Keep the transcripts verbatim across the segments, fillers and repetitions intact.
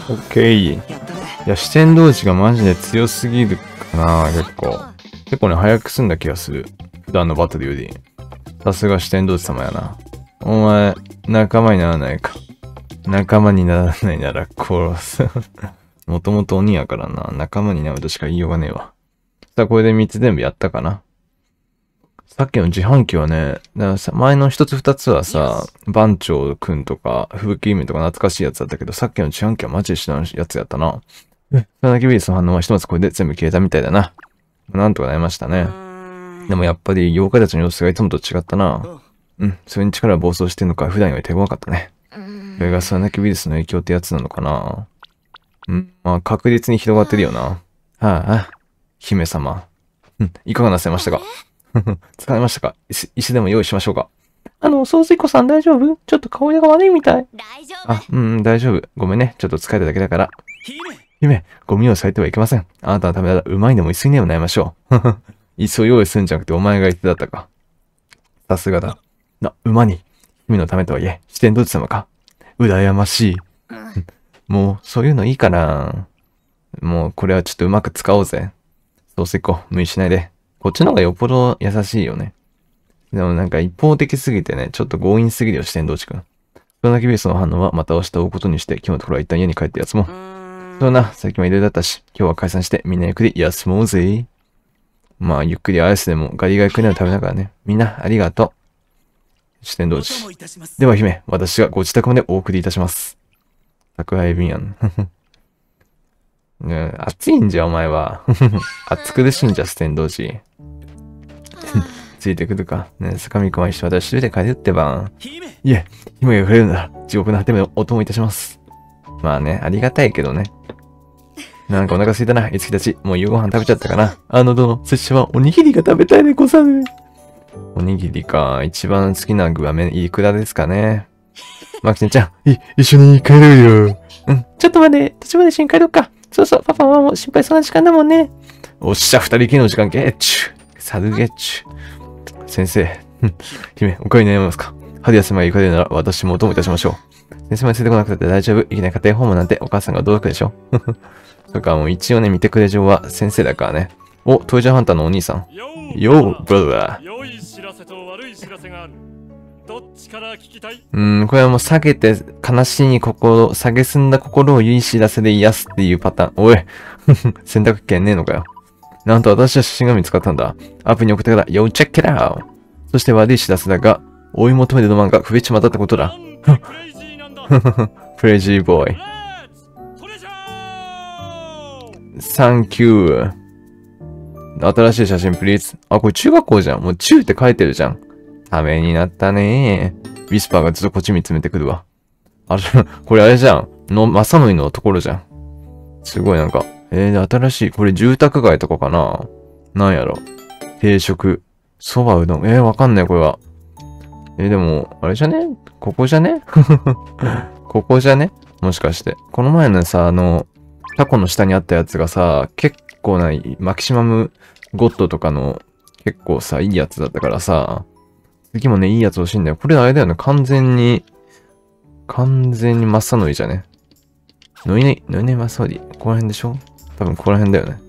オッケー。いや、四天童子がマジで強すぎるかな、結構。結構ね、早く済んだ気がする。普段のバトルより。さすが四天童子様やな。お前、仲間にならないか。仲間にならないなら殺す。もともと鬼やからな。仲間になるとしか言いようがねえわ。さあ、これでみっつ全部やったかな。さっきの自販機はね、だからさ前のひとつふたつはさ、番長くんとか、風紀委員とか懐かしいやつだったけど、さっきの自販機はマジで知らんやつやったな。え、そのだけウイルスの反応はひとまずこれで全部消えたみたいだな。なんとかなりましたね。でもやっぱり妖怪たちの様子がいつもと違ったな。うん、それに力が暴走してんのか普段より手強かったね。それがそのだけウイルスの影響ってやつなのかな。うん、まあ確実に広がってるよな。はあ、あ、姫様。うん、いかがなさいましたか？疲れましたか？石、石でも用意しましょうか？あの、総水子さん大丈夫？ちょっと顔色が悪いみたい。 大丈夫。 あ、うん、大丈夫。ごめんね。ちょっと疲れただけだから。姫、ゴミをされてはいけません。あなたのためならうまいでも一緒にでもなりましょう。いっそ用意するんじゃなくてお前が言ってだったか。さすがだ。な、馬に。姫のためとはいえ、四天童子様か。羨ましい。もう、そういうのいいかな。もう、これはちょっとうまく使おうぜ。そうせっこ、無理しないで。こっちの方がよっぽど優しいよね。でもなんか一方的すぎてね、ちょっと強引すぎるよ、四天童子くん。そのだけベースの反応はまた明日追うことにして、今日のところは一旦家に帰って休もう。そうな、最近はいろいろだったし、今日は解散してみんなゆっくり休もうぜ。まあ、ゆっくりアイスでもガリガリ食いながら食べながらね。みんな、ありがとう。四天童子。では姫、私がご自宅までお送りいたします。宅配便やん。ね、暑いんじゃ、お前は。暑苦しいんじゃ、四天童子。ついてくるか。ね、坂見くんは一緒私一人で帰るってば。いえ、姫が触れるなら、地獄の果てまでお供いたします。まあね、ありがたいけどね。なんかお腹空いたな、いつきたち。もう夕ご飯食べちゃったかな。あの殿、拙者はおにぎりが食べたいでござる。おにぎりか。一番好きな具はめ、いくらですかね。マキちゃん、い、一緒に帰ろうよ。うん、ちょっと待って、途中まで一緒に帰ろうか。そうそう、パパはもう心配そうな時間だもんね。おっしゃ、二人きりの時間ゲッチュ。サルゲッチュ。先生、姫、お帰りになりますか。春休みが行かれるなら私もお供いたしましょう。先生まで連れてこなくて大丈夫。いきなり家庭訪問なんてお母さんが驚くでしょ。だからもう一応ね、見てくれ上は先生だからね。お、トイジャーハンターのお兄さん。よー、ブラザー。良い知らせと悪い知らせがある。どっちから聞きたい？うん、これはもう下げて悲しい心、下げすんだ心を良い知らせで癒すっていうパターン。おい、選択権ねえのかよ。なんと私は写真が見つかったんだ。アプリに送ってから、Yo, check it out! そして悪い知らせだが、追い求めるロマンが増えちまったってことだ。プレイジーボーイ。サンキュー。新しい写真プリーズ。あ、これ中学校じゃん。もう中って書いてるじゃん。ためになったねー。ウィスパーがずっとこっち見つめてくるわ。あれ、これあれじゃん。の、まさのりのところじゃん。すごいなんか。えー、新しい。これ住宅街とかかな？なんやろ。定食。蕎麦うどん。えー、わかんない、これは。えー、でも、あれじゃね？ここじゃね？ここじゃね？もしかして。この前のさ、あの、タコの下にあったやつがさ、結構な、マキシマムゴッドとかの、結構さ、いいやつだったからさ、次もね、いいやつ欲しいんだよ。これあれだよね。完全に、完全にマッサノリじゃね。ノイネ、ノイネマッサノリ。ここら辺でしょ？多分ここら辺だよね。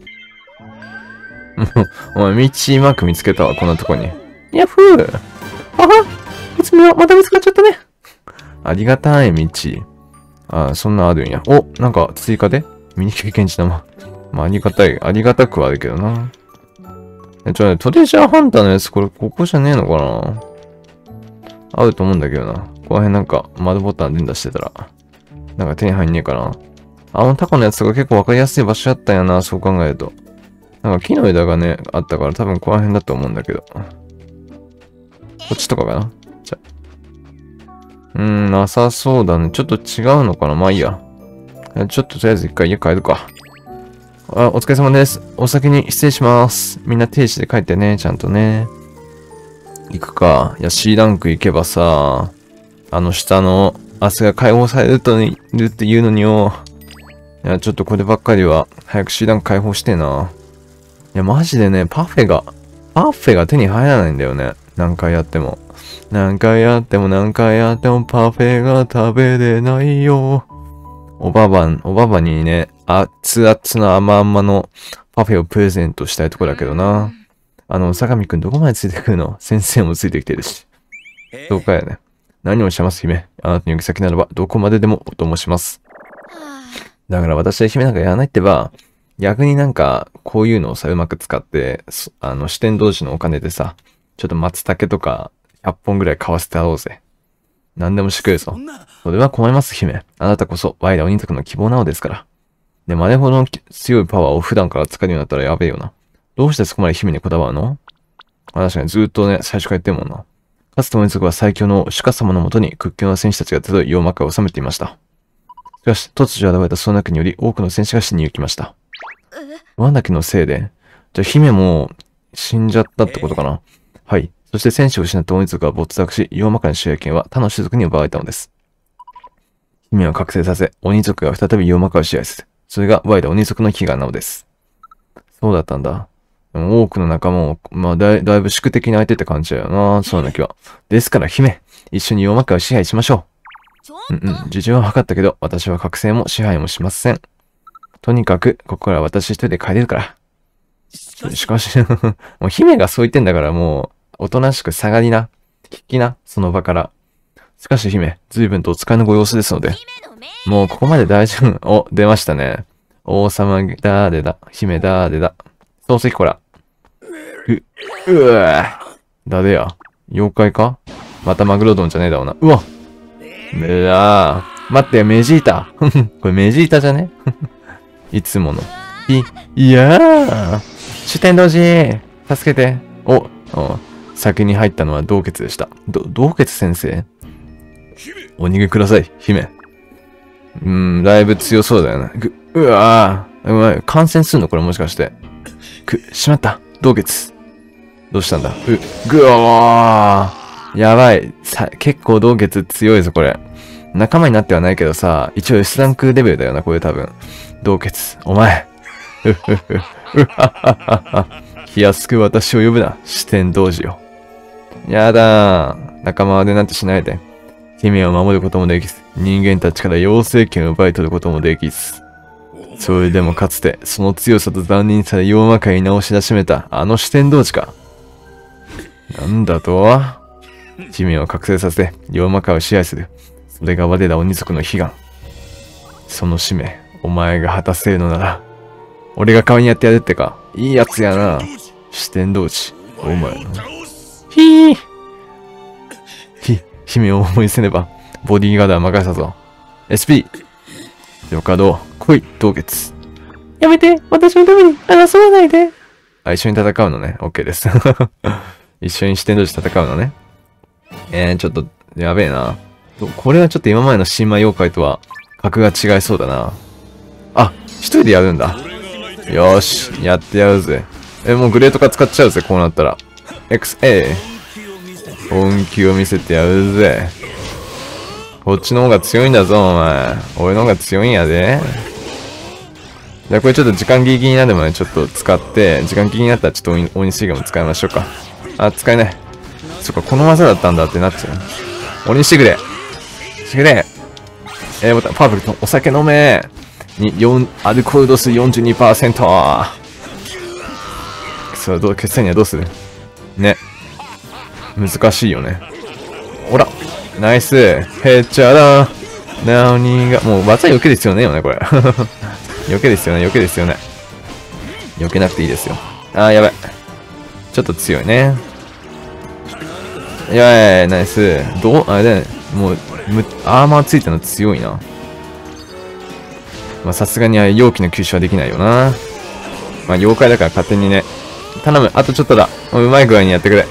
お前、道うまく見つけたわ、こんなとこに。ヤッフー！あはいつもまた見つかっちゃったね。ありがたい、道。あ、そんなあるんや。お、なんか追加でミニ経験値玉。まあ、ありがたい、ありがたくはあるけどな。え、ちょ、ね、トレジャーハンターのやつ、これ、ここじゃねえのかな？あると思うんだけどな。ここら辺なんか、丸ボタン連打してたら、なんか手に入んねえかな。あのタコのやつとか結構わかりやすい場所だったんやな、そう考えると。なんか木の枝がね、あったから多分ここら辺だと思うんだけど。こっちとかかな？じゃ。うーん、なさそうだね。ちょっと違うのかな？まあいいや。ちょっととりあえず一回家帰るか。あ、お疲れ様です。お先に失礼します。みんな定時で帰ってね、ちゃんとね。行くか。いや、C ランク行けばさ、あの下の明日が解放されるといるって言うのによ。いや、ちょっとこればっかりは、早く C ランク解放してな。いや、マジでね、パフェが、パフェが手に入らないんだよね。何回やっても。何回やっても何回やってもパフェが食べれないよ。 おばばん、おばばにね、熱々の甘々のパフェをプレゼントしたいとこだけどな。あの、相模くんどこまでついてくるの？先生もついてきてるし。そうかやね。何をおっしゃいます、姫。あなたの行き先ならば、どこまででもお供します。だから私は姫なんかやらないってば、逆になんか、こういうのをさ、うまく使って、あの、四天童子のお金でさ、ちょっと松茸とか、ひゃっぽんぐらい買わせてやろうぜ。何でもしてくれるぞ。それは困ります、姫。あなたこそ、ワイら鬼族の希望なのですから。で、あれほどの強いパワーを普段から使えるようになったらやべえよな。どうしてそこまで姫にこだわるの？確かにずっとね、最初から言ってるもんな。かつて鬼族は最強の主家様のもとに屈強な戦士たちが集い妖魔界を治めていました。しかし、突如現れたその中により多くの戦士が死に行きました。ワンダケのせいで、じゃあ姫も死んじゃったってことかな。はい。そして戦士を失った鬼族は没落し、妖魔界の支配権は他の種族に奪われたのです。姫を覚醒させ、鬼族が再び妖魔界を支配する。それがワイダ鬼族の悲願なのです。そうだったんだ。でも多くの仲間を、まあだい、だいぶ宿敵に相手って感じだよな、そうな気は。ですから姫、一緒に妖魔界を支配しましょう。うんうん、事情は分かったけど、私は覚醒も支配もしません。とにかく、ここからは私一人で帰れるから。しかし、もう姫がそう言ってんだからもう、おとなしく下がりな。聞きな、その場から。しかし姫、随分とお使いのご様子ですので。もうここまで大丈夫。お、出ましたね。王様だーでだ。姫だーでだ。漱石こら。う、うわ誰や妖怪かまたマグロドンじゃねえだろうな。うわめらー。待って、メジータ。これメジータじゃねいつもの。い、いやー。主天童子助けて。お、お、先に入ったのは洞穴でした。ど、洞穴先生お逃げください、姫。うーん、だいぶ強そうだよな。ぐ、うわー。うまい。感染するのこれもしかして。く、しまった。洞窟。どうしたんだう、ぐわー。やばい。さ、結構洞穴強いぞ、これ。仲間になってはないけどさ、一応 S ランクレベルだよな、これ多分。洞穴。お前。うふふ。うはははは。気安く私を呼ぶな。四天童子よ。やだー。仲間割れなんてしないで。姫を守ることもできず、人間たちから妖精権を奪い取ることもできず。それでもかつて、その強さと残忍さで妖魔界に直し出しめた、あの四天童子か。なんだと姫を覚醒させ、妖魔界を支配する。それが我ら鬼族の悲願。その使命、お前が果たせるのなら、俺が代わりにやってやるってか。いいやつやな。四天童子、お前の。ひぃひ、姫を思いせねば、ボディーガードは任せたぞ。エスピー よかどう、来い、洞穴。やめて、私のために争わないで。あ、一緒に戦うのね。OK です。一緒に四天童子戦うのね。えー、ちょっと、やべえな。これはちょっと今までの神話妖怪とは、格が違いそうだな。あ、一人でやるんだ。よーし、やってやるぜ。え、もうグレート化使っちゃうぜ、こうなったら。エックスエー。本気を見せてやるぜ。こっちの方が強いんだぞ、お前。俺の方が強いんやで。じゃあこれちょっと時間ギリギリになるまでちょっと使って、時間ギリギリになったらちょっと大西ガム使いましょうか。あ、使えない。そっか、この技だったんだってなっちゃう。鬼してくれ。してくれ。えー、ボタン、パーフェクト。お酒飲め。に、よん、アルコール度数 よんじゅうにパーセント。それどう、決戦にはどうするね。難しいよね。ほら。ナイス。へっちゃら。なにが、もう技避けですよね、よね、これ。避けですよね、避けですよね。避けなくていいですよ。あー、やばい。ちょっと強いね。いやいや、ナイス。どう、あれだね。もう、む、アーマーついたの強いな。まあ、さすがに容器の吸収はできないよな。まあ、妖怪だから勝手にね。頼む。あとちょっとだ。もううまい具合にやってくれ。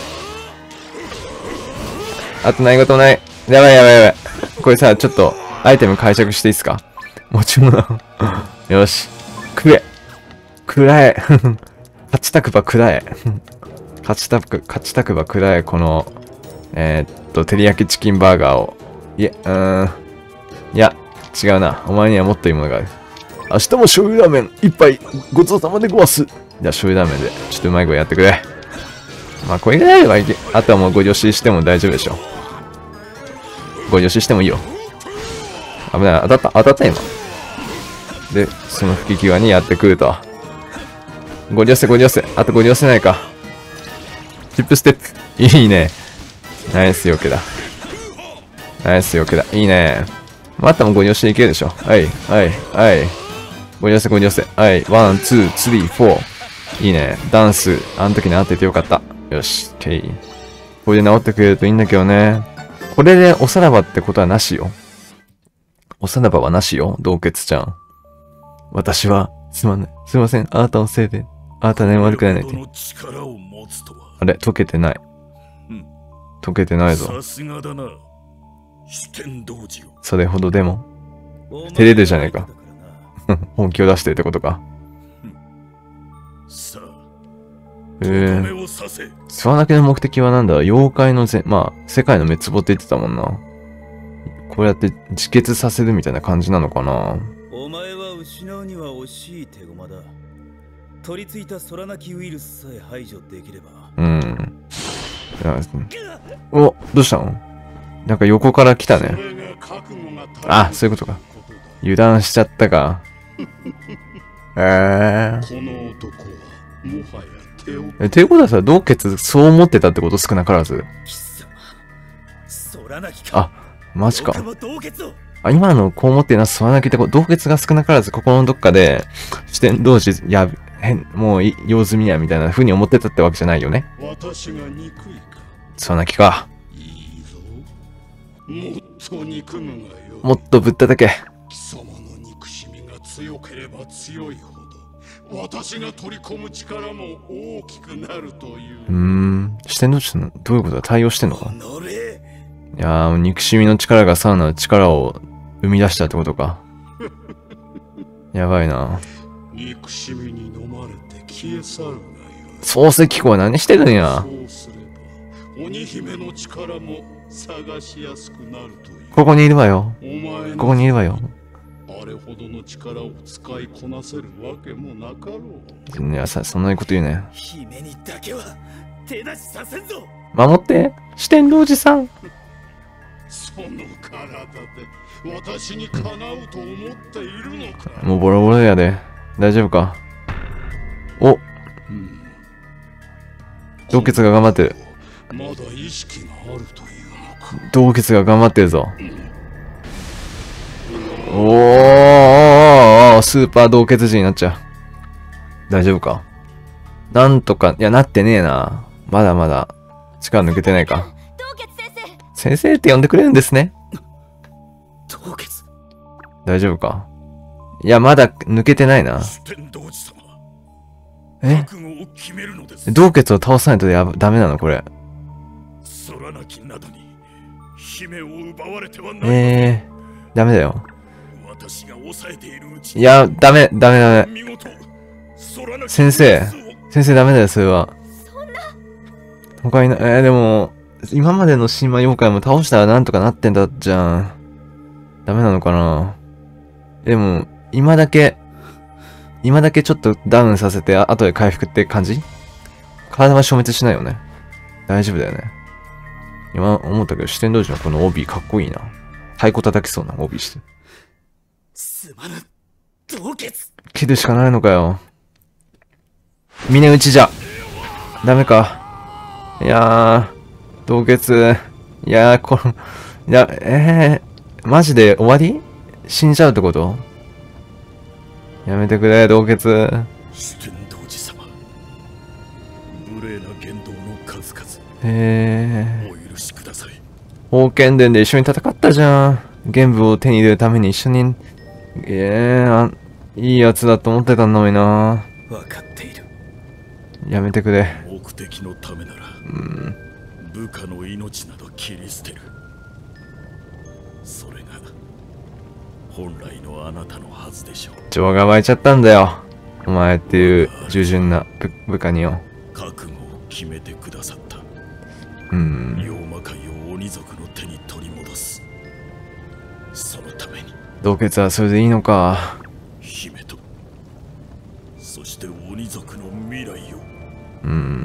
あとないことない。やばいやばいやばい。これさ、ちょっと、アイテム解釈していいっすか？持ち物。よし。食え。食らえ。勝ちたくば食らえ。勝ちたく、勝ちたくば食らえ。この、えー、っと、照り焼きチキンバーガーを。いえ、うーん。いや、違うな。お前にはもっといいものがある。明日も醤油ラーメン一杯ごちそうさまでごわす。じゃあ醤油ラーメンで、ちょっとうまい声やってくれ。まあ、これぐらいあればいけ、あとはもうご助手しても大丈夫でしょ。ご助手してもいいよ。 危ない。当たった、当たった今。で、その吹き際にやってくると。ゴリ押せ、ゴリ押せ。あとゴリ押せないか。チップステップ。いいね。ナイスよけだ。ナイスよけだ。いいね。またもゴリ押していけるでしょ。はい、はい、はい。ゴリ押せ、ゴリ押せ。はい、ワン、ツー、スリー、フォー。いいね。ダンス。あの時に合っててよかった。よし、ケイ。これで治ってくれるといいんだけどね。これでおさらばってことはなしよ。おさらばはなしよ、洞穴ちゃん。私は、すまない。すいません。あなたのせいで。あなたね、悪くないねって。あれ、溶けてない。溶けてないぞ。 さすがだな。四天童子よ。 それほどでも。照れるじゃねえか。本気を出してってことか。 さあ。 えー。スワナケの目的はなんだ？妖怪のぜ、まあ、世界の滅亡って言ってたもんな。こうやって自決させるみたいな感じなのかな。 お前は失うには惜しい手駒だ。取り付いた空なきウイルスさえ排除できれば。 うん。お、どうしたの？なんか横から来たね。あ、そういうことか。油断しちゃったか。えー。この男はもはや手を。え、ということはさ、洞穴そう思ってたってこと少なからず。あ、マジか。あ、今のこう思ってるのはスワナキってこ洞窟が少なからずここのどっかで四天童子や変もう用済みやみたいな風に思ってたってわけじゃないよね。私が憎いか。スワナキか。いいぞ。もっと憎むがよ。もっとぶったたけ。貴様の憎しみが強ければ強いほど私が取り込む力も大きくなるという。うーん。四天童子のどういうことだ？対応してんのか？いやー、憎しみの力がさらなる力を生み出したってことか。やばいな。憎しみに飲まれて消え去るがよ。漱石公は何してるんや。そうすれば鬼姫の力も探しやすくなるという。ここにいるわよ。ここにいるわよ。あれほどの力を使いこなせるわけもなかろう。いや、さ、そんなこと言うね。姫にだけは手出しさせんぞ。守って、四天童子さん。その体で私にかなうと思っているのか。もうボロボロやで。大丈夫か。お、うん、洞穴が頑張ってる。まだ意識があるというのか。洞穴が頑張ってるぞ。うん、おー、スーパー洞窟人になっちゃう。大丈夫か。なんとか、いや、なってねえな。まだまだ力抜けてないか。先生って呼んでくれるんですね。大丈夫か。いや、まだ抜けてないな。え？洞穴を倒さないとやダメなのこれ。えー、ダメだよ。いや、ダメ、ダメダメ。先生、先生ダメだよ、それは。他にな、えー、でも、今までの神話妖怪も倒したらなんとかなってんだじゃん。ダメなのかな。でも、今だけ、今だけちょっとダウンさせて、後で回復って感じ？体は消滅しないよね。大丈夫だよね。今思ったけど、四天童子のこの帯かっこいいな。太鼓叩きそうな帯して。すまぬ、洞穴。切るしかないのかよ。峰打ちじゃ。ダメか。いやー。洞窟。いやー、この、いや、えー、マジで終わり？死んじゃうってこと？やめてくれ、洞穴。四天童子様。無礼な言動の数々。へー。お許しください。宝剣伝で一緒に戦ったじゃん。玄武を手に入れるために一緒に。えー、いいやつだと思ってたのにな。わかっている。やめてくれ。目的のためなら。うん。部下の命など切り捨てる。それが本来のあなたのはずでしょう。情が湧いちゃったんだよ、お前っていう従順な部下によ。覚悟を決めてくださった。うん。妖魔界を鬼族の手に取り戻す。そのために洞穴はそれでいいのか。姫と、そして鬼族の未来を。うん。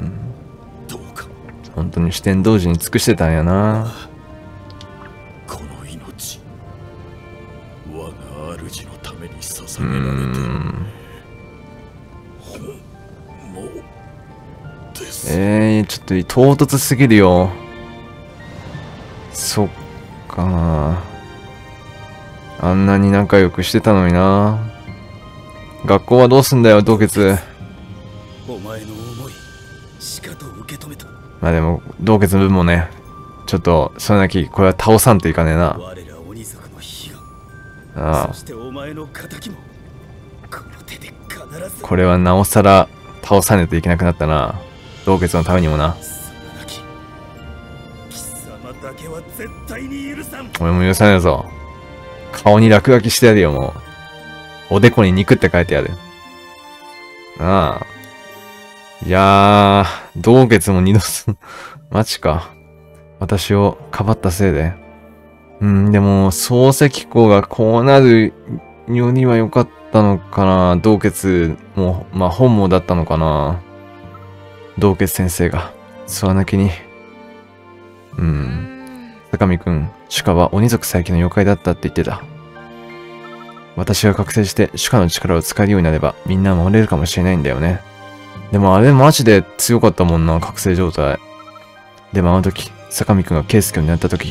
どうか本当に四天童子に尽くしてたんやな。この命我が主のためにうー捧げられてん。 本望です。 えー、ちょっと唐突すぎるよ。そっか。あんなに仲良くしてたのにな。学校はどうすんだよ、洞穴。 お前の思いしかと受け止めた。 まあでも、洞穴の分もね、ちょっと、それなき、これは倒さんといかねえな。 我ら鬼族の悲願、 ああそしてお前の仇もこの手で必ず。 これはなおさら倒さねえといけなくなったな。洞穴のためにもな。 そのなき貴様だけは絶対に許さん。 俺も許さねえぞ。顔に落書きしてやるよ、もう。おでこに肉って書いてやる。なあ。いやー、洞穴も二度す、マジか。私をかばったせいで。うん、でも、漱石公がこうなるよりは良かったのかな。洞窟も、まあ本望だったのかな。洞穴先生が、諏訪なきに。うん。坂見くん、シュカは鬼族最強の妖怪だったって言ってた。私が覚醒してシュカの力を使えるようになればみんな守れるかもしれないんだよね。でもあれマジで強かったもんな、覚醒状態。でもあの時、坂見くんがケイスケを狙った時、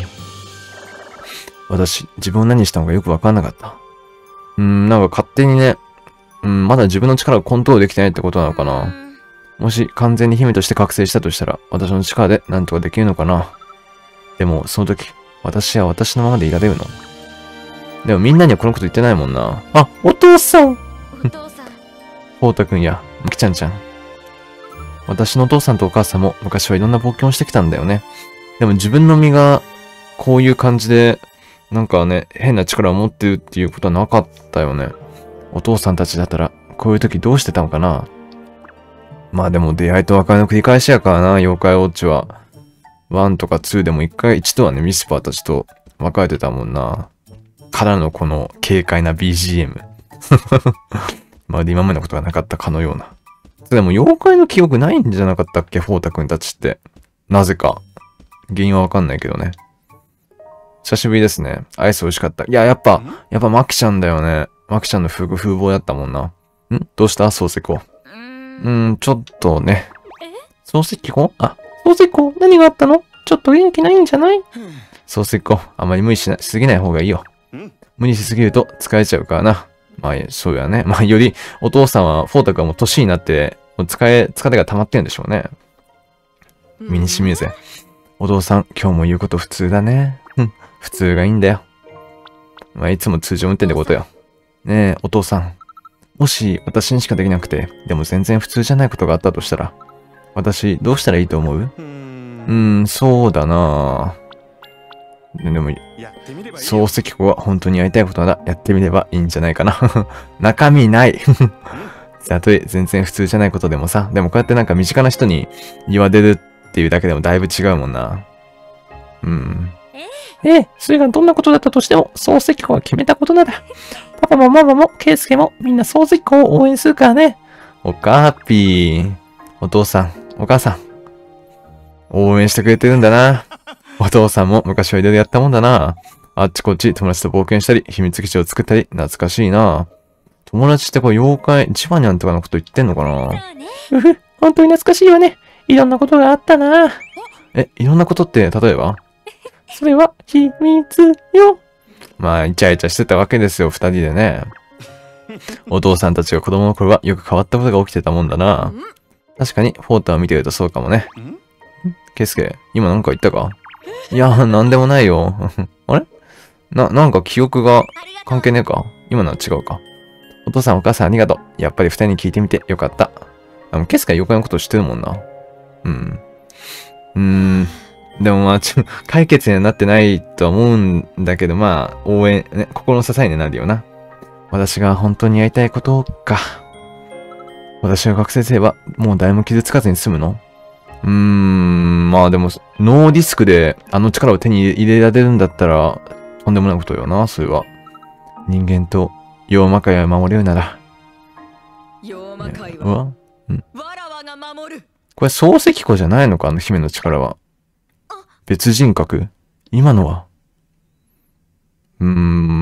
私、自分を何したのかよくわかんなかった。うーん、なんか勝手にね、うん、まだ自分の力をコントロールできてないってことなのかな。もし完全に姫として覚醒したとしたら、私の力で何とかできるのかな。でも、その時、私は私のままでいられるの。でもみんなにはこのこと言ってないもんな。あ、お父さんお父さん。 ほうたくんや、むきちゃんちゃん。私のお父さんとお母さんも昔はいろんな冒険をしてきたんだよね。でも自分の身がこういう感じで、なんかね、変な力を持ってるっていうことはなかったよね。お父さんたちだったら、こういう時どうしてたのかな。まあでも出会いと別れの繰り返しやからな、妖怪ウォッチは。ワンとかツーでも一回一度はね、ミスパーたちと別れてたもんな。からのこの軽快な ビージーエム。まるで今までのことがなかったかのような。でも妖怪の記憶ないんじゃなかったっけ、フォータ君たちって。なぜか。原因はわかんないけどね。久しぶりですね。アイス美味しかった。いや、やっぱ、やっぱマキちゃんだよね。マキちゃんの風風貌だったもんな。んどうした漱石子。うーん、ちょっとね。漱石子あ、漱石子何があったのちょっと元気ないんじゃない漱石子、あまり無理しなしすぎない方がいいよ。無理しすぎると疲れちゃうからな。まあ、そうやね。まあ、より、お父さんは、フォータ君はもう年になって、もう疲れ、疲れが溜まってるんでしょうね。身に染みるぜ。お父さん、今日も言うこと普通だね。うん、普通がいいんだよ。まあ、いつも通常運転ってことよ。ねえ、お父さん。もし、私にしかできなくて、でも全然普通じゃないことがあったとしたら、私、どうしたらいいと思う？うーん、そうだなぁ。でも、漱石子は本当にやりたいことならやってみればいいんじゃないかな。中身ない。たとえ全然普通じゃないことでもさ、でもこうやってなんか身近な人に言われるっていうだけでもだいぶ違うもんな。うん。ええ、それがどんなことだったとしても、漱石子は決めたことなら。パパもママもケイスケもみんな漱石子を応援するからね。おかーぴー。お父さん、お母さん。応援してくれてるんだな。お父さんも昔はいろいろやったもんだな。あっちこっち友達と冒険したり、秘密基地を作ったり、懐かしいな。友達ってこう妖怪、ジバニャンとかのこと言ってんのかな。うふ、本当に懐かしいよね。いろんなことがあったな。え、いろんなことって例えば？それは秘密よ。まあ、イチャイチャしてたわけですよ、二人でね。お父さんたちが子供の頃はよく変わったことが起きてたもんだな。確かに、フォータを見てるとそうかもね。ケイスケ、今なんか言ったか？いや、なんでもないよ。あれな、なんか記憶が関係ねえか？今のは違うか。お父さんお母さんありがとう。やっぱり二人に聞いてみてよかった。あの、ケスケは妖怪のこと知ってるもんな。うん。うーん。でもまあ、ちょ、解決にはなってないとは思うんだけど、まあ、応援、ね、心の支えになるよな。私が本当にやりたいことか。私が学生すれば、もう誰も傷つかずに済むの？うーん、まあでも、ノーリスクであの力を手に入れられるんだったら、とんでもないことよな、それは。人間と妖魔界を守れるなら。 妖魔界うわは、 うん、 わらわが守る。 これ漱石子じゃないのか、あの姫の力は。別人格？今のは。うーん、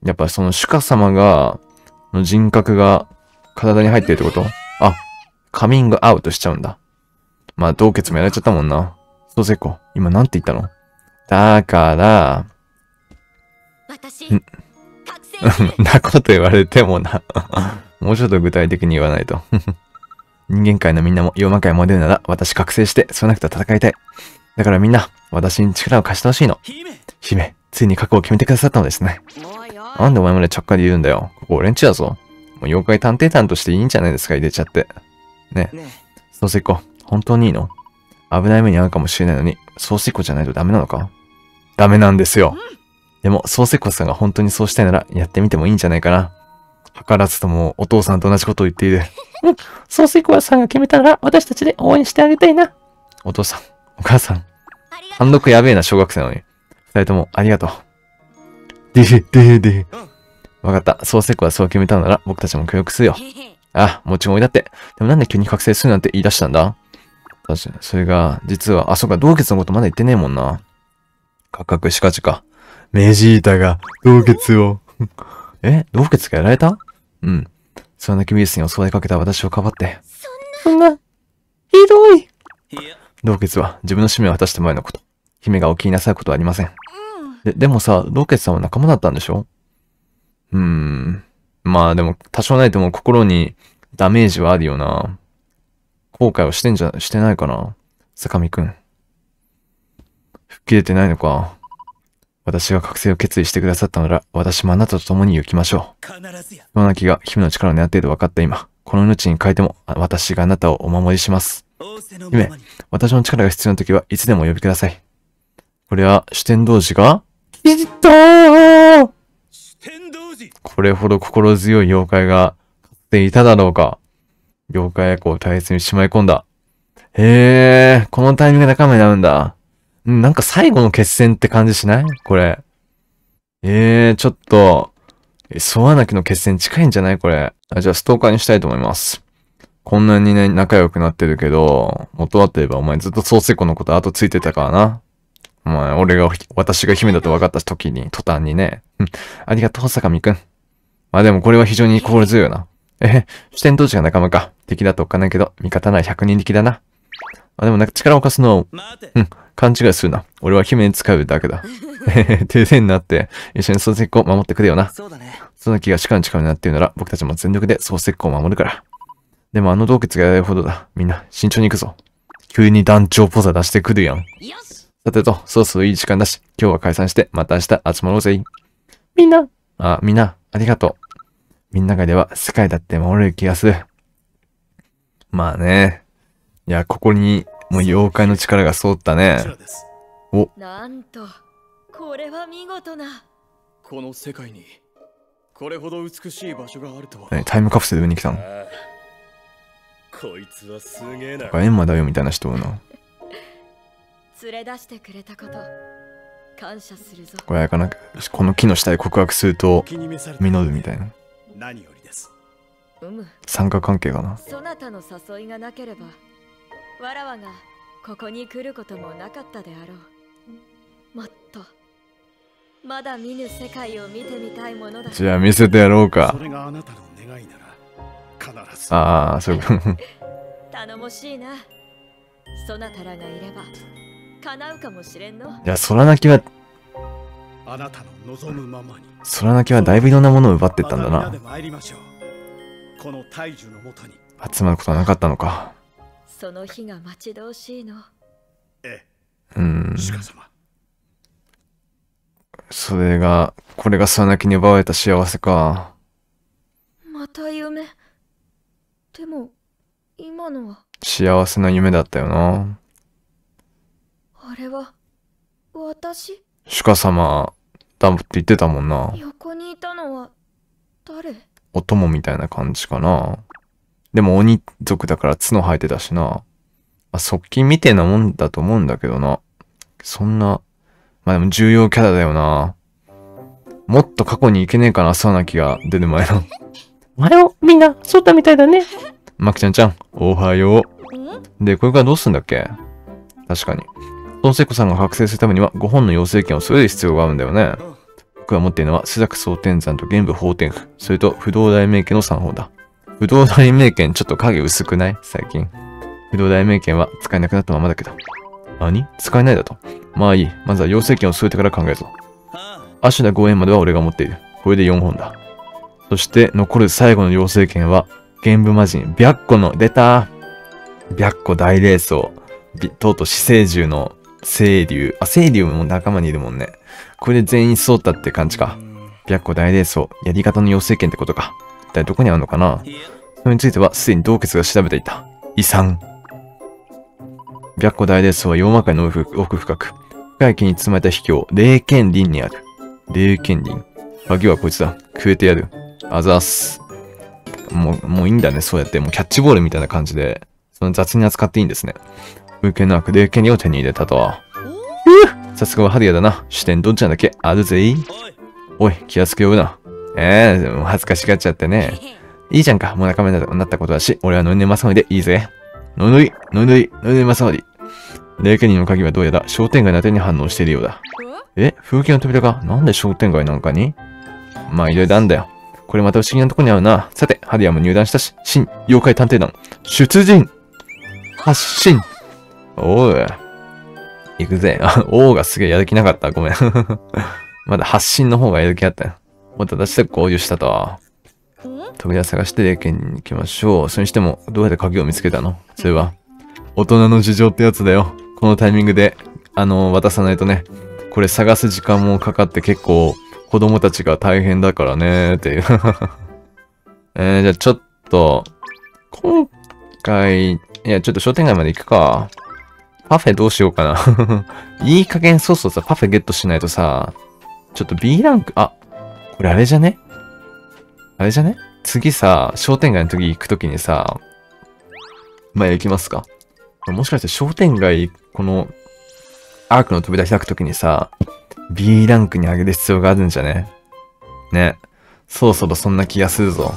やっぱその主家様が、の人格が体に入ってるってこと？あ、カミングアウトしちゃうんだ。まあ、同血もやられちゃったもんな。そうせっこ、今なんて言ったの？だから、 私、 ん覚醒する。 なこと言われてもな。もうちょっと具体的に言わないと。人間界のみんなも妖魔界も出るなら、私覚醒して、その中と戦いたい。だからみんな、私に力を貸してほしいの。 姫姫、ついに覚悟を決めてくださったのですね。 もうよ。 なんでお前までちゃっかり言うんだよ。ここ俺んちだぞ。もう妖怪探偵団としていいんじゃないですか、入れちゃって。ね。 ねそうせっこ、本当にいいの？危ない目に遭うかもしれないのに、そうせっこじゃないとダメなのか？ダメなんですよ。でも、そうせっこさんが本当にそうしたいなら、やってみてもいいんじゃないかな。図らずともお父さんと同じことを言っている。うん、そうせっこさんが決めたなら、私たちで応援してあげたいな。お父さん、お母さん、 ありがと単独やべえな、小学生なのに。二人ともありがとう。でへ、でへ、でへ。わかった。そうせっこはそう決めたのなら、僕たちも協力するよ。 う。へへ。 あ、もちろんおいだって。でもなんで急に覚醒するなんて言い出したんだ？確かに。それが、実は、あ、そうか、同血のことまだ言ってねえもんな。価格しかちか。メジータが、同血を。え、同血がやられた？うん。そんなウイルスに襲われかけた私をかばって。そんな、ひどい。 いや同血は自分の使命を果たして前のこと。姫がお気になさることはありません。で、でもさ、同血さんは仲間だったんでしょ？うーん。まあでも、多少ないとも心にダメージはあるよな。後悔をしてんじゃ、してないかな。坂見くん。吹っ切れてないのか。私が覚醒を決意してくださったなら、私もあなたと共に行きましょう。 必ずやその泣きが姫の力を狙っていると分かった今、この命に変えても、あ私があなたをお守りします。 仰せのままに私の力が必要な時はいつでもお呼びください。これは、主天童子が、きったー天童寺これほど心強い妖怪が、かつていただろうか。妖怪エコを大切にしまい込んだ。へえ、このタイミングで仲間になるんだ。んなんか最後の決戦って感じしない？これ。えー、ちょっと、え、ソワナキの決戦近いんじゃないこれ。あ、じゃあストーカーにしたいと思います。こんなにね、仲良くなってるけど、元はといえばお前ずっとソーセコのこと後ついてたからな。お前、俺が、私が姫だと分かった時に、途端にね。うんありがとう、坂見くん。まあでもこれは非常に心強いよな。えへ、主天童子が仲間か。敵だとおっかないけど、味方なら百人力だな。あ、でもなんか力を貸すのを、 待てうん、勘違いするな。俺は姫に使うだけだ。へへ、停電になって、一緒に漱石を守ってくれよな。 そうだねその気が力の力になっているなら、僕たちも全力で漱石を守るから。でもあの洞穴がやられるほどだ。みんな、慎重に行くぞ。急に団長ポザ出してくるやん。 よし。 さてと、そろそろいい時間だし、今日は解散して、また明日集まろうぜ。みんな、あ、みんな、ありがとう。みんながいれば世界だって守れる気がする。まあね。いや、ここに、もう妖怪の力が揃ったねこち。らです。 なんと、これは見事な。 この世界にこれほど美しい場所があるとは。 ねタイムカプセル上に来たの。 ああこいつはすげえななんかエンマだよみたいな人おるな。 連れ出してくれたこと、感謝するぞ。 これあれかな。この木の下で告白すると、 気に召されて実るみたいな。 何よりです。 うむ、 三角関係かな。 そなたの誘いがなければ、わらわがここに来ることもなかったであろう。もっと、まだ見ぬ世界を見てみたいものだ。 じゃあ見せてやろうかそ。れがあなたの願いなら必ず。 ああ、そういうこと。 頼もしいな。そなたらがいれば、叶うかもしれんの。 いや、空泣きは、 あなたの望むままに。 空泣きはだいぶいろんなものを奪ってったんだなまた皆で。参りましょう。この大樹のもとに。 集まることはなかったのか。 その日が待ち遠しいの。 えうーんえ、。鹿様。 それが、これが空泣きに奪われた幸せか。 また夢。でも、今のは、 幸せな夢だったよな。 あれは、私？ 主家様だって言ってたもんな。 横にいたのは、誰？ お供みたいな感じかな。でも鬼族だから角生えてたしな。まあ、側近みてえなもんだと思うんだけどな。そんな、まあでも重要キャラだよな。もっと過去に行けねえかな、空泣きが出る前の。おはよう、みんな、そうだみたいだね。まきちゃんちゃん、おはよう。で、これからどうすんだっけ？確かに。トンセコさんが覚醒するためにはごほんの妖精剣を揃える必要があるんだよね。 僕が持っているのは、朱雀蒼天山と玄武法天符、それと不動大名家のさんほんだ。不動大名剣ちょっと影薄くない最近。不動大名剣は使えなくなったままだけど。何使えないだと。まあいい。まずは妖精剣を添えてから考えるぞ。アシュラごえんまでは俺が持っている。これでよんほんだ。そして残る最後の妖精剣は、玄武魔人、白虎の、出た白虎大霊装。とうとう死生獣の清流。あ、清流も仲間にいるもんね。これで全員揃ったって感じか。白虎大霊装、やり方の妖精剣ってことか。一体どこにあるのかな。それについてはすでに洞穴が調べていた。遺産。白虎大霊装は妖魔界の奥深く、深い木に包まれた秘境、霊剣林にある。霊剣林。鍵はこいつだ。食えてやる。あざーす。もう、もういいんだね。そうやって、もうキャッチボールみたいな感じで、その雑に扱っていいんですね。風景の悪霊剣林を手に入れたとは。うさすがはハリアだな。視点どっちなんだっけあるぜい。おい、気安く呼ぶな。ええー、恥ずかしがっちゃってね。いいじゃんか。もう仲間になったことだし、俺はノイネマサオリでいいぜ。ノイノイ、ノイノイ、ノイネマサオリ。霊剣林の鍵はどうやら商店街の手に反応しているようだ。え風景の扉がなんで商店街なんかに。まあ、いろいろあんだよ。これまた不思議なとこにあるな。さて、ハリアも入団したし、新妖怪探偵団、出陣発進おう。行くぜ。あ、王がすげえやる気なかった。ごめん。まだ発進の方がやる気あったよ。もっと出して合流したとは。扉探して霊剣に行きましょう。それにしても、どうやって鍵を見つけたのそれは。大人の事情ってやつだよ。このタイミングで、あの、渡さないとね。これ探す時間もかかって結構、子供たちが大変だからねーっていう。えー、じゃあちょっと、今回、いや、ちょっと商店街まで行くか。パフェどうしようかな。いい加減そうそうさ、パフェゲットしないとさ、ちょっと B ランク、あ、これあれじゃねあれじゃね次さ、商店街の時行く時にさ、前行きますか。もしかして商店街、この、アークの扉開く時にさ、B ランクに上げる必要があるんじゃねね。そろそろそんな気がするぞ。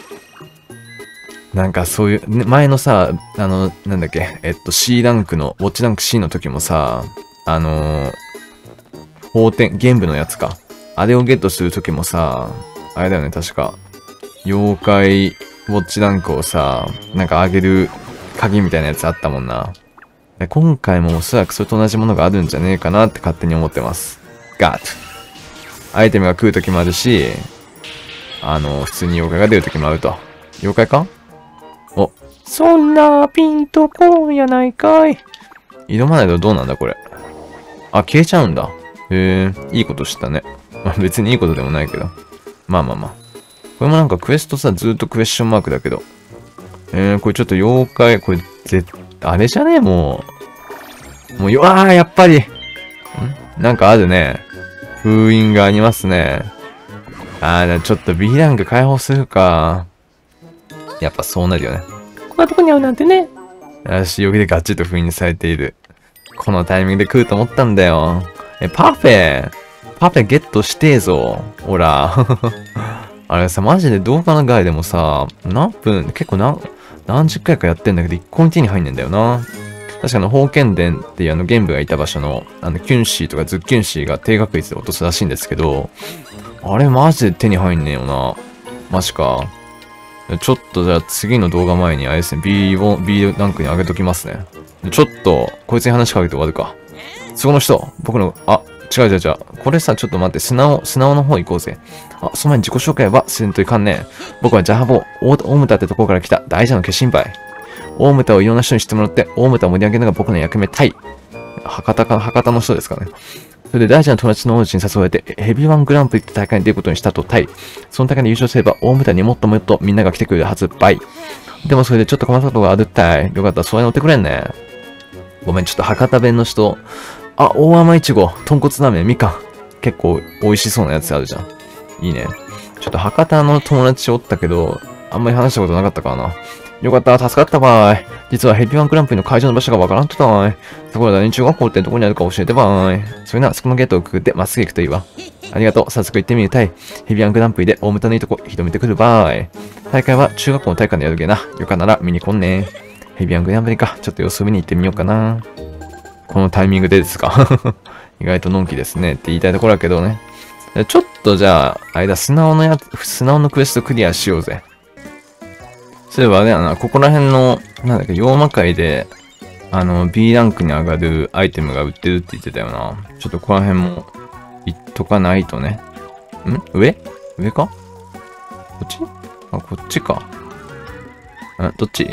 なんかそういう、ね、前のさ、あの、なんだっけ、えっと C ランクの、ウォッチランク C の時もさ、あのー、法典、玄武のやつか。あれをゲットする時もさ、あれだよね、確か。妖怪、ウォッチランクをさ、なんか上げる鍵みたいなやつあったもんな。で今回もおそらくそれと同じものがあるんじゃねえかなって勝手に思ってます。ガッアイテムが食う時もあるし、あの、普通に妖怪が出る時もあると。妖怪かお、そんなピンとこんやないかい。挑まないとどうなんだこれ。あ、消えちゃうんだ。へえ、いいことしたね。まあ別にいいことでもないけど。まあまあまあ。これもなんかクエストさ、ずっとクエスチョンマークだけど。えー、これちょっと妖怪、これ絶対、あれじゃねもう。もうよ、あー、やっぱり。んなんかあるね。封印がありますね。あー、ちょっと B ランク解放するか。やっぱそうなるよね。こんなとこに会うなんてね。よし、よけでガッチリと封印されている。このタイミングで来ると思ったんだよ。え、パフェパフェゲットしてえぞ。ほら。あれさ、マジで動画の外でもさ、何分、結構何、何十回かやってんだけど、一個に手に入んねんだよな。確かあの、宝剣殿っていうあの、玄武がいた場所の、あの、キュンシーとかズッキュンシーが低確率で落とすらしいんですけど、あれマジで手に入んねえよな。マジか。ちょっとじゃあ次の動画前にあれですね、ビーワン、B ランクに上げときますね。ちょっと、こいつに話しかけて終わるか。そこの人、僕の、あ、違う違う違う。これさ、ちょっと待って、砂尾、砂尾の方行こうぜ。あ、その前に自己紹介はせんといかんね。僕はジャハボー、大牟田ってところから来た大事な化身杯。大牟田をいろんな人に知ってもらって、大牟田を盛り上げるのが僕の役目、タイ。博多か、博多の人ですかね。それで大事な友達の王子に誘われて、ヘビーワングランプリって大会に出ることにしたとタイ。その大会で優勝すれば、大牟田にもっともっとみんなが来てくれるはず、バイ。でもそれでちょっと困ったことがあるったい。よかったらそれ乗ってくれんね。ごめん、ちょっと博多弁の人。あ、大甘いちご、豚骨ラーメン、みかん。結構美味しそうなやつあるじゃん。いいね。ちょっと博多の友達おったけど、あんまり話したことなかったからな。よかった、助かったばーい。実はヘビーワングランプリの会場の場所がわからんとったわーい。そこらに中学校ってどこにあるか教えてばーい。それならそこのゲートをくぐってまっすぐ行くといいわ。ありがとう、早速行ってみるたい。ヘビーワングランプリで大牟田のいいとこ、広めてくるばーい。大会は中学校の体育館でやるげな。よかなら見に来んね。ヘビーワングランプリか。ちょっと様子見に行ってみようかな。このタイミングでですか意外とのんきですねって言いたいところだけどね。 ちょっとじゃあ、あれだ、素直のやつ、素直のクエストクリアしようぜ。そういえばあれやな、ここら辺の、なんだっけ、妖魔界で、あの、B ランクに上がるアイテムが売ってるって言ってたよな。ちょっとここら辺も、言っとかないとね。ん上上かこっちあ、こっちか。んどっちん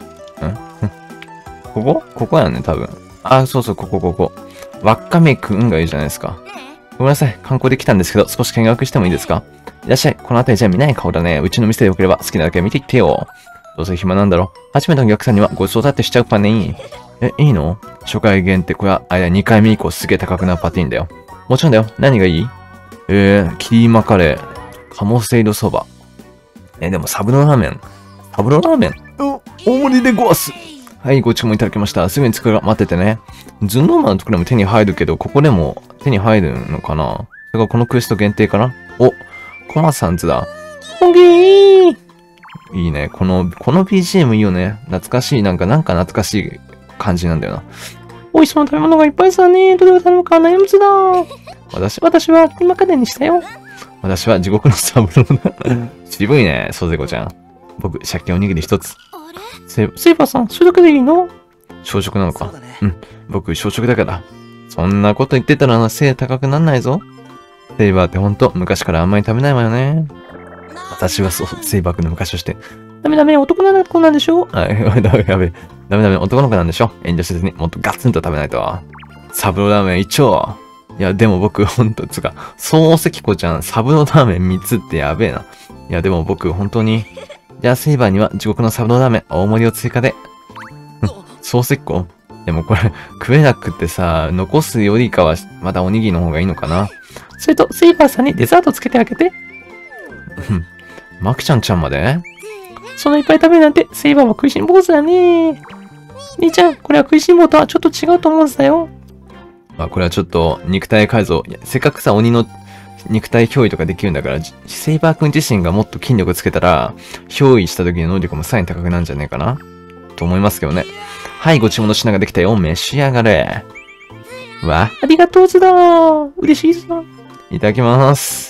ここここやね、多分。あ、そうそう、ここ、ここ。わっかめくんがいいじゃないですか。ごめんなさい。観光で来たんですけど、少し見学してもいいですか？いらっしゃい。この辺りじゃ見ない顔だね。うちの店でよければ好きなだけ見てきてよ。どうせ暇なんだろ。初めてのお客さんにはごちそうだってしちゃうパね。え、いいの？初回限定、これは、あれだ、にかいめ以降すげえ高くなるパティーンだよ。もちろんだよ。何がいい？えー、キーマカレー、鴨せいろそば。え、でもサブロラーメン。サブロラーメンお、大盛りでごわす。はい、ご注文いただきました。すぐに作るから待っててね。ズンノーマンのところでも手に入るけど、ここでも手に入るのかな？それがこのクエスト限定かな？お、コマさんズだ。おぎーいいね。この、この ビージーエム いいよね。懐かしい。なんか、なんか懐かしい感じなんだよな。おいしそうな食べ物がいっぱいさね。どれを頼むか悩むつだ。私、私は今までにしたよ。私は地獄のサブローだ。渋いね、ソゼコちゃん。僕、鮭おにぎり一つ。セセイバーさん、それだけでいいの？小食なのか。うん。僕、小食だから。そんなこと言ってたら背高くなんないぞ。セイバーってほんと、昔からあんまり食べないわよね。私はそう、セイバー君の昔として。ダメダメ、男の子なんでしょ？あ、やべ、やべ、ダメダメ、男の子なんでしょ？遠慮せずに、もっとガツンと食べないと。サブロラーメン一丁。いや、でも僕、ほんと、つか、そう関子ちゃん、サブロラーメンみっつってやべえな。いや、でも僕、本当に、じゃあ、セイバーには地獄のサブロラーメン、大盛りを追加で。そう関子？でもこれ、食えなくってさ、残すよりかは、まだおにぎりの方がいいのかな。それと、セイバーさんにデザートつけてあげて。マクちゃんちゃんまで？そんないっぱい食べるなんて、セイバーは食いしん坊主だね。兄ちゃん、これは食いしん坊とはちょっと違うと思うんだよ。まあ、これはちょっと肉体改造。せっかくさ、鬼の肉体憑依とかできるんだから、セイバー君自身がもっと筋力つけたら、憑依した時の能力もさらに高くなるんじゃねえかなと思いますけどね。はい、ご注文の品ができたよ。召し上がれ。わ、ありがとうズだー。嬉しいぞ。いただきます。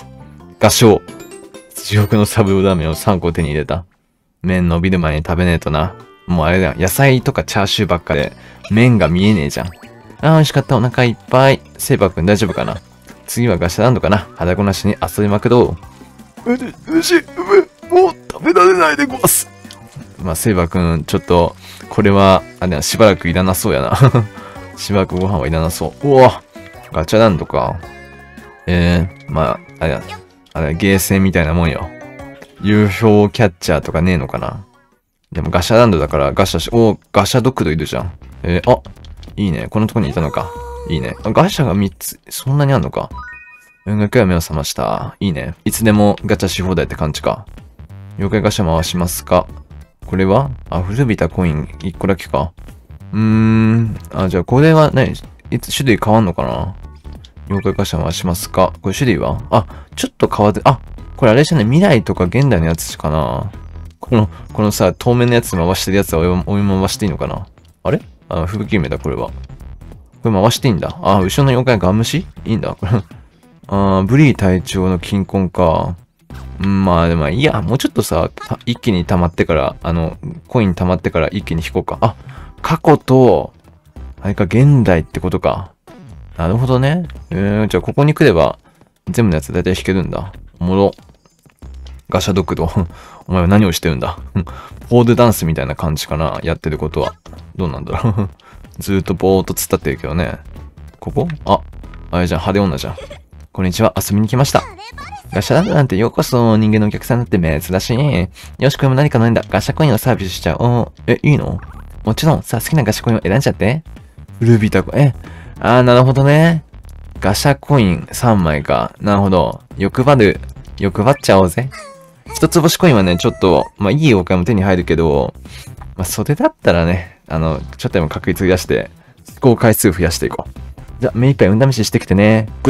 合唱。地獄のサブロラーメンをさんこ手に入れた。麺伸びる前に食べねえとな。もうあれだよ。野菜とかチャーシューばっかで、麺が見えねえじゃん。あー、美味しかった。お腹いっぱい。セイバー君大丈夫かな？次はガシャランドかな？裸なしに遊びまくろう。うじ、うじ、うめ、もう食べられないでごわす。まあ、セイバー君、ちょっと、これは、あれしばらくいらなそうやな。しばらくご飯はいらなそう。うわガチャランドか。ええー、まあ、あれや、あれ、ゲーセンみたいなもんよ。ユーフォー キャッチャーとかねえのかな。でもガシャランドだからガシャし、おー、ガシャドクロいるじゃん。えー、あ、いいね。このとこにいたのか。いいね。あ、ガシャがみっつ、そんなにあんのか。運楽は目を覚ました。いいね。いつでもガチャし放題って感じか。妖怪ガシャ回しますか？これはあ、古びたコインいっこだけか。うーん。あ、じゃあこれはね、いつ種類変わんのかな？妖怪ガシャ回しますか？これ種類はあ、ちょっと変わって、あ、これあれじゃね、未来とか現代のやつかな。この、このさ、透明のやつ回してるやつは追い回していいのかな？あれあ、吹雪目だ、これは。これ回していいんだ。あ、後ろの妖怪ガン虫いいんだ。これあ、ブリー隊長の金婚か。うん、まあでもいいや、もうちょっとさ、一気に溜まってから、あの、コイン溜まってから一気に引こうか。あ、過去と、あれか、現代ってことか。なるほどね。えー、じゃあここに来れば、全部のやつ大体引けるんだ。おもろ。ガシャドクロ。お前は何をしてるんだ。ポールダンスみたいな感じかな。やってることは。どうなんだろう。ずーっとぼーっと突っ立ってるけどね。ここあ、あれじゃん、派手女じゃん。こんにちは、遊びに来ました。ガシャランドなんてようこそ、人間のお客さんだって珍しい。よし、これも何かのんだ。ガシャコインをサービスしちゃおう。え、いいの？もちろん、さあ好きなガシャコインを選んじゃって。古びたコイン。え、あー、なるほどね。ガシャコインさんまいか。なるほど。欲張る。欲張っちゃおうぜ。一つ星コインはね、ちょっと、まあ、いい妖怪も手に入るけど、まあ、それだったらね、あの、ちょっとでも確率増やして、試行回数増やしていこう。じゃあ、目いっぱい運試ししてきてね。Good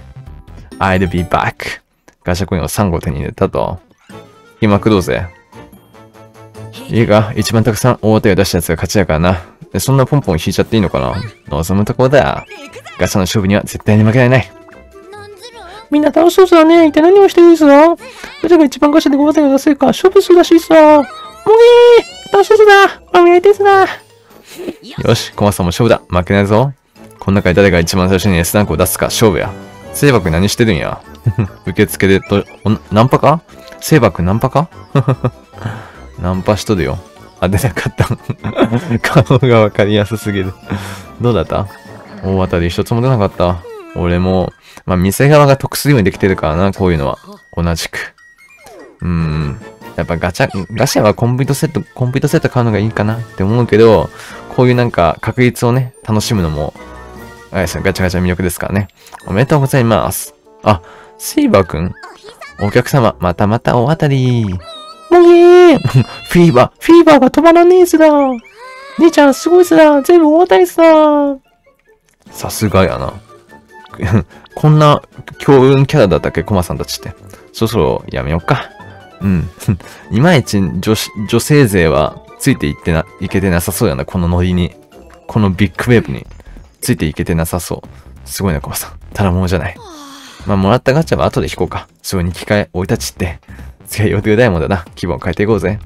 luck!I'll be back. ガシャコインをさんご手に入れたと。引きまくろうぜ。いいか、一番たくさん大手を出したやつが勝ちだからな。でそんなポンポン引いちゃっていいのかな？望むところだ。ガシャの勝負には絶対に負けられない。 みんな楽しそうだね。一体何をしてるんですか？誰が一番ガチャでごませんが出せるか勝負するらしいさ。もげー楽しそうだお見合いですな。よし、コマさんも勝負だ。負けないぞ。この中で誰が一番最初に S ランクを出すか勝負や。セイバくん何してるんや。受付でと、ナンパかセイバくんナンパかナンパしとるよ。あ、出なかった。顔がわかりやすすぎる。どうだった？大当たり一つも出なかった。俺も、まあ、店側が得するようにできてるからな、こういうのは。同じく。うーん。やっぱガチャ、ガシャはコンプリートセット、コンプリートセット買うのがいいかなって思うけど、こういうなんか確率をね、楽しむのも、あれですね、ガチャガチャ魅力ですからね。おめでとうございます。あ、セイバーくんお客様、またまた大当たり。もげーフィーバー、フィーバーが止まらねえずだ。姉ちゃんすごいずだ。全部大当たりずだ。さすがやな。こんな強運キャラだったっけ、コマさんたちって。そろそろやめよっか。うん。いまいち女子、女性勢はついていってな、いけてなさそうやな、このノリに。このビッグウェーブに。ついていけてなさそう。すごいな、コマさん。ただものじゃない。まあ、もらったガチャは後で引こうか。それに機械、置いたちって。次は予定大もんだな。気分を変えていこうぜ。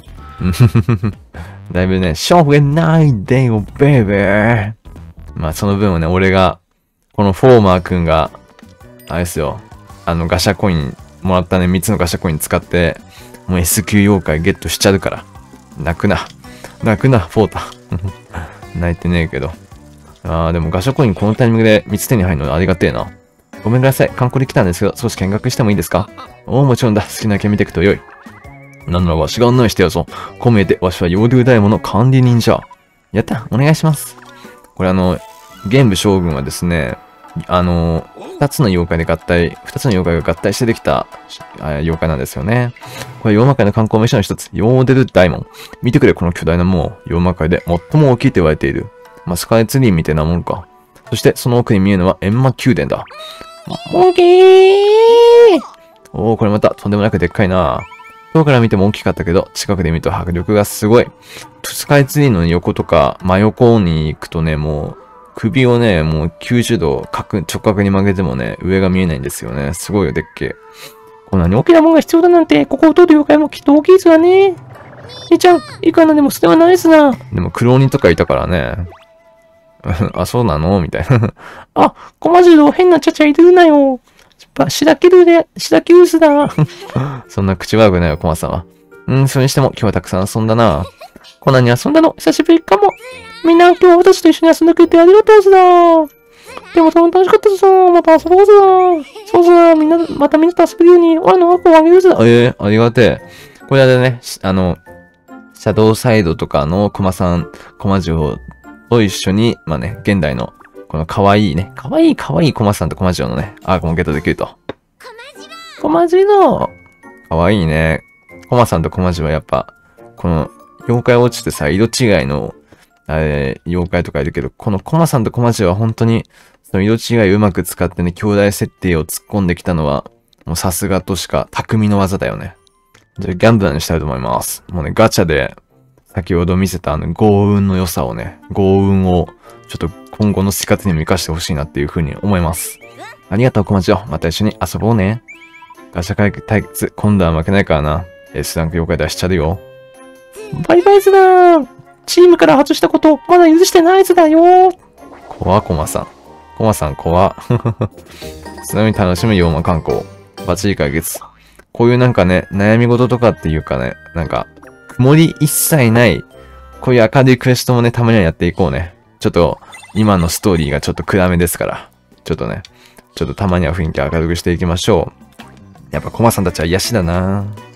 だいぶね、勝負ないでよ、ベイベー。まあ、その分をね、俺が、このフォーマーくんが、あれですよ。あの、ガシャコイン、もらったね、みっつのガシャコイン使って、もう S 級妖怪ゲットしちゃうから。泣くな。泣くな、フォータ。泣いてねえけど。あー、でもガシャコインこのタイミングでみっつ手に入るのありがてえな。ごめんなさい。観光で来たんですけど、少し見学してもいいですか？おー、もちろんだ。好きなだけ見てくとよい。なんならわしが案内してやぞ。こう見えて、わしは妖竜大門の管理人じゃ。やった、お願いします。これあの、玄武将軍はですね、あの、二つの妖怪で合体、二つの妖怪が合体してできた妖怪なんですよね。これ、妖魔界の観光名所の一つ、妖デル大門。見てくれ、この巨大な門を。妖魔界で最も大きいと言われている。まあ、スカイツリーみたいなもんか。そして、その奥に見えるのは閻魔宮殿だ。オーケーおー、これまたとんでもなくでっかいな。遠くから見ても大きかったけど、近くで見ると迫力がすごい。スカイツリーの横とか、真横に行くとね、もう、首をね、もうきゅうじゅうど角、直角に曲げてもね、上が見えないんですよね。すごいよ、でっけ。こんなに大きなものが必要だなんて、ここを通る妖怪もきっと大きいですわね。兄ちゃん、いくらなんでもそれはないですな。でも、苦労人とかいたからね。あ、そうなのみたいな。あ、コマジロ変なちゃちゃ入れるなよ。しらけるで、しらけるすだ。そんな口悪くないよ、コマさんは。うん、それにしても今日はたくさん遊んだな。こんなに遊んだの、久しぶりかも。みんな今日は私たちと一緒に遊んでくれてありがとうすだ。でも楽しかったすだ。また遊ぼうすだ。そうさ、みんな、またみんなと遊べるように、俺の枠をあげるすだ。ええー、ありがてえ。これでね、あの、シャドウサイドとかのコマさん、コマジオと一緒に、まあね、現代の、この可愛いね、可愛い可愛いコマさんとコマジオのね、アークもゲットできると。コマジオ可愛いね。コマさんとコマジオはやっぱ、この、妖怪落ちてさ、色違いの、えー、妖怪とかいるけど、このコマさんとコマジオは本当に、その色違いうまく使ってね、兄弟設定を突っ込んできたのは、もうさすがとしか、匠の技だよね。じゃあ、ギャンブラーにしたいと思います。もうね、ガチャで、先ほど見せたあの、豪運の良さをね、豪運を、ちょっと今後の生活にも活かしてほしいなっていう風に思います。ありがとう、コマジオ。また一緒に遊ぼうね。ガチャ対決、今度は負けないからな。S ランク妖怪出しちゃうよ。バイバイズだー。チームから外したこと、まだ許してないズだよー。怖、コマさん。コマさん怖。ちなみに楽しむ妖魔観光。バッチリ解決。こういうなんかね、悩み事とかっていうかね、なんか、曇り一切ない、こういう明るいクエストもね、たまにはやっていこうね。ちょっと、今のストーリーがちょっと暗めですから。ちょっとね、ちょっとたまには雰囲気明るくしていきましょう。やっぱコマさんたちは癒しだなぁ。